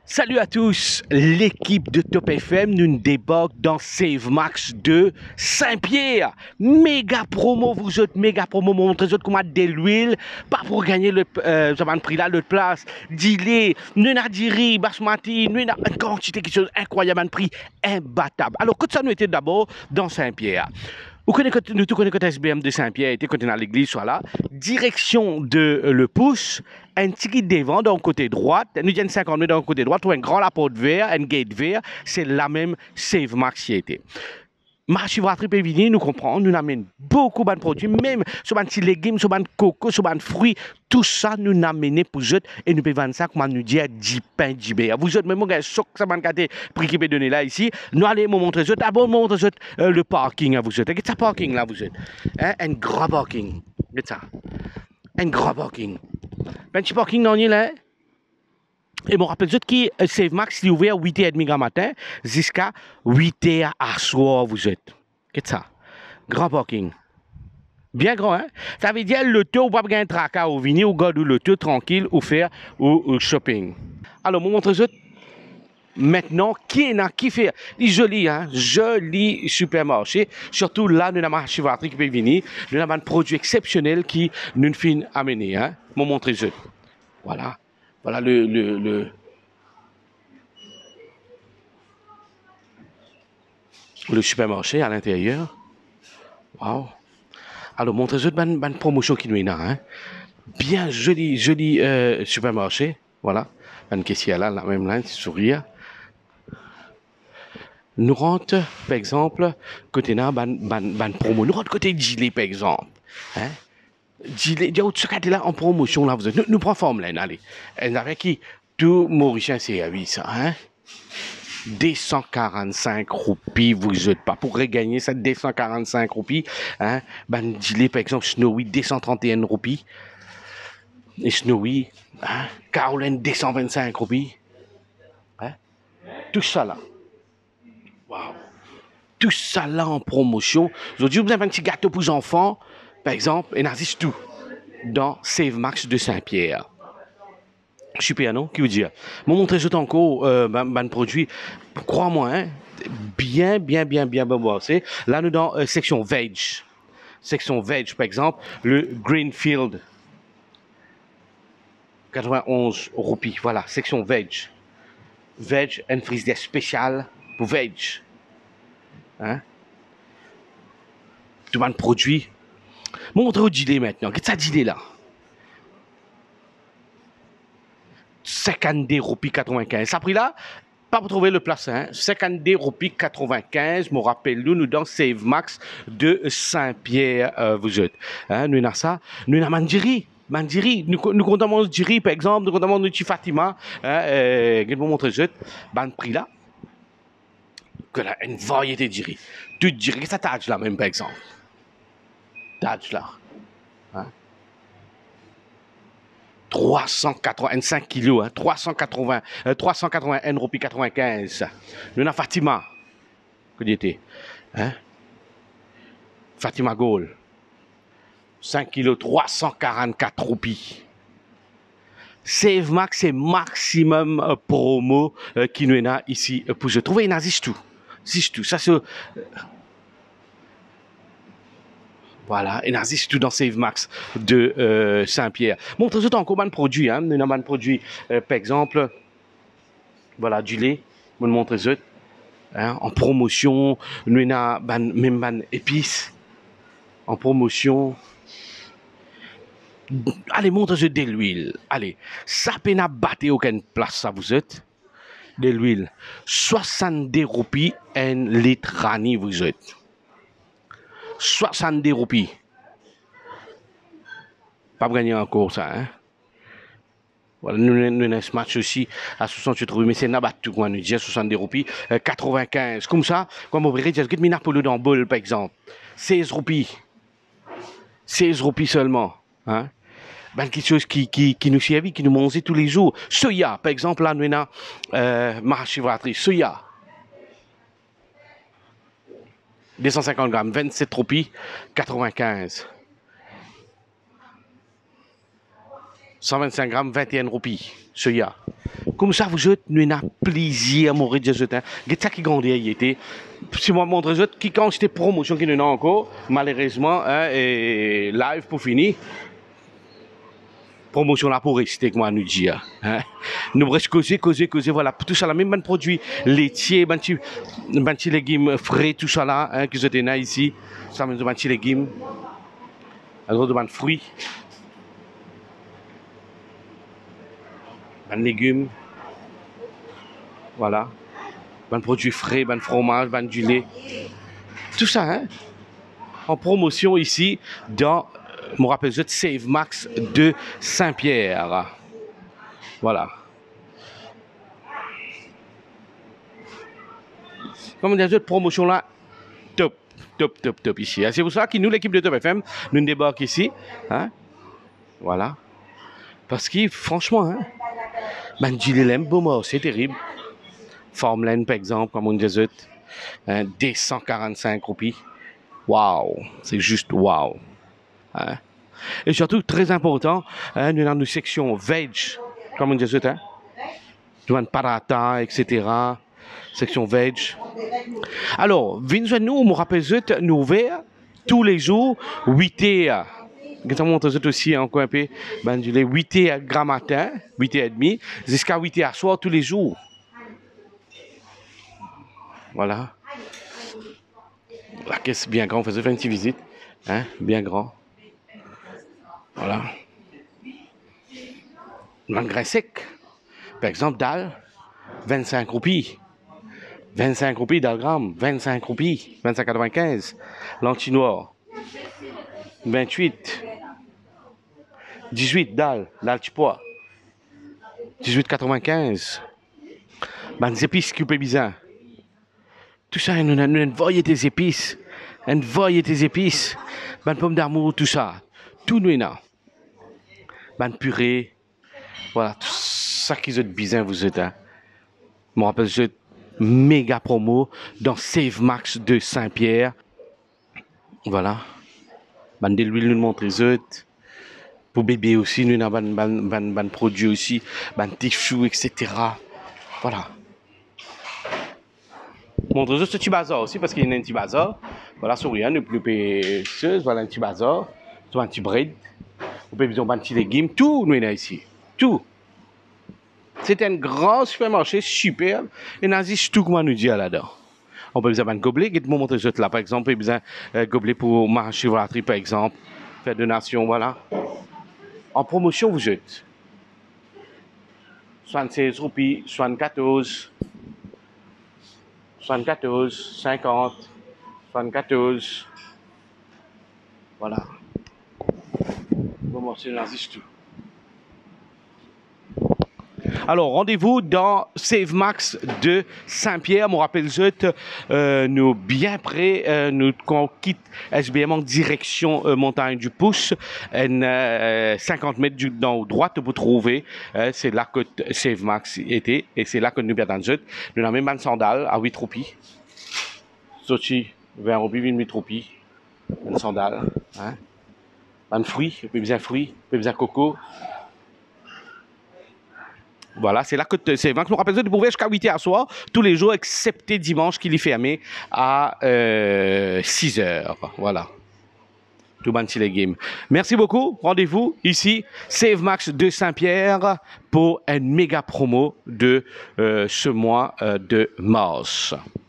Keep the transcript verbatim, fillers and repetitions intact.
Salut à tous, l'équipe de Top F M nous débarque dans Save Max de Saint-Pierre. Méga promo, vous autres, méga promo, montrez autres comment de l'huile, pas pour gagner le euh, prix là, le place, d'ilé, nous n'a diri, basmati, nous n'a une quantité de choses incroyables, un prix imbattable. Alors, quand ça nous était d'abord dans Saint-Pierre. Vous connaissez, nous tous connaissons S B M de Saint-Pierre, était côté dans l'église, soit là. Direction de euh, le pouce, un ticket devant, dans le côté droit, nous avons cinquante minutes dans le côté droit, un grand la porte vert, un gate vert, c'est la même Save Max qui était. Marchivoirie peut venir, nous comprenons, nous amène beaucoup de produits, même sur des légumes, sur des coco, sur des fruits, tout ça nous amène pour eux et nous pouvons vendre ça, comme nous dit, dix pains, dix béas. Vous êtes même un choc, ça m'a gâté, prix qui peut donner là ici. Nous allons vous montrer eux, d'abord nous montrer eux euh, le parking à vous êtes. Qu'est-ce que parking là vous êtes? Hein? Un grand parking. Qu'est-ce ça? Un grand parking. Un petit parking dans là. Et bon, rappelle qui euh, Save Max est ouvert à huit heures trente matin jusqu'à huit heures à soir, vous êtes. Qu'est-ce que ça? Grand parking. Bien grand, hein? Ça veut dire le tour, ou pas gagner un tracas ou venir ou garder le tour tranquille ou faire ou, ou shopping. Alors, je vous montre ça. Maintenant, qui est là, qui fait? Il est joli, hein? Joli supermarché. Surtout là, nous avons un marché qui peut venir. Nous avons un produit exceptionnel qui nous fait amener, hein? Je vous montre ça. Voilà. Voilà le, le, le, le supermarché à l'intérieur. Wow. Alors, montrez-vous une bonne promotion qui nous est là. Hein? Bien joli, joli euh, supermarché. Voilà. Une caissière là, la même là, sourire. Nous rentre, par exemple, côté là, ban, ban, ban promo. Nous rentre côté gilet, par exemple. Hein? Gilet, il y a autre chose là en promotion là. Vous êtes, nous, nous prenons forme là, allez. Et avec qui tout Mauricien c'est à huit ça, hein? deux cent quarante-cinq roupies, vous êtes pas pour regagner ça, deux cent quarante-cinc roupies, hein? Ben, gilet par exemple, Snowy, deux cent trente et un roupies. Et Snowy, hein? Caroline, deux cent vingt-cinq roupies. Hein? Tout ça là. Waouh! Tout ça là en promotion. Aujourd'hui, vous avez un petit gâteau pour les enfants, par exemple, et n'existe tout dans Save Max de Saint-Pierre. Super, non? Qui vous dit? Moi, montrer tout encore, euh, ben, ben, produit. Crois-moi, hein? Bien, bien, bien, bien, bien bossé. Là, nous dans euh, section veg. Section veg, par exemple, le Greenfield. quatre-vingt-onze roupies. Voilà, section veg. Veg, un frigidaire spécial pour veg. Hein? Tout le monde produit. Montre au gilet maintenant. Qu'est-ce que ça gilet là? cinquante-deux roupies quatre-vingt-quinze. Ça pris là, pas pour trouver le place, hein? cinquante-deux roupies quatre-vingt-quinze. Me rappelle-nous, nous dans Save Max de Saint-Pierre, euh, vous êtes. Hein? Nous avons ça. Nous avons Mandiri. Mandiri. Nous, nous comptons Mandiri, par exemple. Nous comptons notre Fatima. Hein? Euh, je vais vous montrer ça. Ben, prix là. Que là, une variété de riz. Tout riz. Qu'est-ce que ça tâche là, même, par exemple? Tâche là. Hein? trois cent quatre-vingt-cinq kilos, hein, trois cent quatre-vingts, euh, trois cent quatre-vingt-un roupies quatre-vingt-quinze. Nous avons Fatima, que était, hein? Fatima Gold, cinq kilos, trois cent quarante-quatre roupies. Save Max, c'est maximum euh, promo euh, qui nous est là ici euh, pour je trouver une existe tout, existe tout. Ça c'est euh, voilà, il existe tout dans Save Max de euh, Saint-Pierre. Montre-vous encore un produit, hein. Nous avons un produit, euh, par exemple, voilà, du lait, je vous montre ça, hein, en promotion, nous avons même ban épices, en promotion. Allez, montre-vous de l'huile, allez, ça peut pas battre aucune place, ça vous êtes, de l'huile, soixante-deux roupies, un litre rani, vous êtes. soixante-deux roupies. Pas gagner encore ça, hein. Voilà, nous avons ce match aussi à soixante-huit roupies, mais c'est n'abattu, quoi, nous disons soixante-deux roupies, euh, quatre-vingt-quinze. Comme ça, comme on dirait, j'ai mis Napolo dans le bol, par exemple. seize roupies. seize roupies seulement, hein. Ben, quelque chose qui, qui, qui nous servit, qui nous mangeait tous les jours. Soya, par exemple, là, nous avons euh, Mahashivratri, soya. deux cent cinquante grammes, vingt-sept roupies, quatre-vingt-quinze. cent vingt-cinq grammes, vingt et un roupies, soya. Comme ça, vous êtes, nous avons plaisir à mourir de ce temps. C'est ça qui grandit, il était. Si moi montre les autres, qui quand c'était promotion qui nous a encore, malheureusement, hein, et live pour finir. Promotion là pour rester, comme on nous dit. Hein. Nous restons causer, causer, causer, voilà. Tout ça là, même un produit laitier, un petit, un petit légumes frais, tout ça là, hein, que vous êtes ici. Ça, un petit légumes. Un autre de fruits. Un légumes. Voilà. Un produit frais, un fromage, un du lait. Tout ça, hein. En promotion ici, dans, je me rappelle, Save Max de Saint-Pierre. Voilà. Comme on dit, cette promotion là, top, top, top, top ici. C'est pour ça que nous, l'équipe de Top F M, nous débarquons ici. Hein? Voilà. Parce que, franchement, hein, ben, du lait, bon, c'est terrible. Formulaine, par exemple, comme on dit, hein, des cent quarante-cinq roupies. Waouh, c'est juste waouh. Hein? Et surtout, très important, hein, nous avons une section veg, comme on dit, hein? Nous avons parata, et cetera. Section veg. Alors, venez nous, on me rappelle, nous ouvrons tous les jours, huit heures. Je montre aussi encore un peu, ben, huit heures grand matin, huit heures trente, jusqu'à huit heures soir tous les jours. Voilà. La caisse bien grande, on faisait une petite visite. Hein, bien grand. Voilà. L'engrais sec. Par exemple, dalle, vingt-cinq roupies. vingt-cinq roupies dalle gramme, vingt-cinq roupies, vingt-cinq quatre-vingt-quinze. Lentilles noires, vingt-huit. dix-huit dalle, dalle de pois. dix-huit quatre-vingt-quinze. Ben, des épices qui bizarre. Tout ça, nous avons voyé des épices. Nous voyé des épices. Ben, pommes d'amour, tout ça. Tout nous avons. Ben, purée. Voilà, tout ça qui est bizarre, vous êtes. Hein. Je me rappelle, je méga promo dans Save Max de Saint-Pierre. Voilà. Ben, de l'huile, nous montre les autres. Pour bébé aussi, nous avons ben, ben, ben, ben produits aussi. Ben, tissus, et cetera. Voilà. Montre juste ce petit bazar aussi parce qu'il y a un petit bazar. Voilà, souriant, nous pouvons voilà un petit bazar, un petit bread, nous pouvons un petit légumes, tout nous est ici. Tout. C'est un grand supermarché superbe et nous avons tout comme nous dit là-dedans. On peut besoin d'un gobelet, je vais vous montrer là par exemple, on peut besoin d'un gobelet pour marcher voir la tri par exemple, faire donation, voilà. En promotion, vous êtes soixante-seize roupies, soixante-quatorze. soixante-quatorze, cinquante, soixante-quatorze. Voilà. Bon, c'est tout. Alors, rendez-vous dans Save Max de Saint-Pierre. Je me rappelle, euh, nous bien près, euh, nous qu'on quitte S B M en direction euh, montagne du Pouce, euh, cinquante mètres du, dans droite vous trouvez, euh, c'est là que Save Max était, et c'est là que nous bien dans le jeu. Nous avons même une sandale à huit roupies. Sochi, vingt roupies, huit roupies. Une sandale, hein. Un fruit, peu besoin de fruits, peu besoin de coco. Voilà, c'est là que c'est Max. Je me rappelle de pouvoir jusqu'à huit heures soir, tous les jours, excepté dimanche, qu'il est fermé à euh, six heures. Voilà. Tout bon les games. Merci beaucoup. Rendez-vous ici, Save Max de Saint-Pierre, pour une méga promo de euh, ce mois euh, de mars.